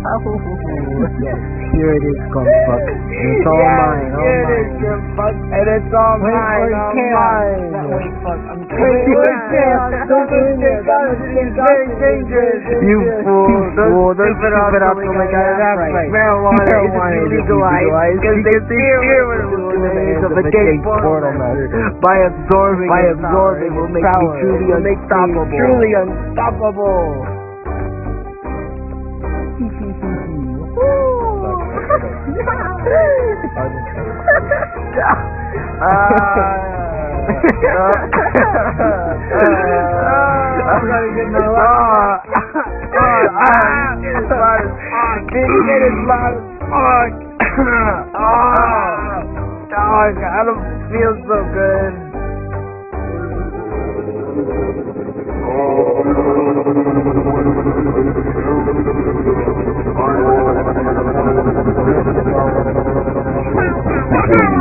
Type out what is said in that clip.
Here it is, fuck. It's all mine, all Here it is, mine. you fuck. And it's all Wait, mine, all wait, mine. wait, fuck. I'm Wait, don't do it. It's very dangerous. You fool. Don't spit it out till they got it out right. Marijuana is legalized because they fear what it will do in the hands of the gay portal master. By absorbing it will make me truly unstoppable. I'm gonna get my life. Get his life. I don't feel so good. Oh,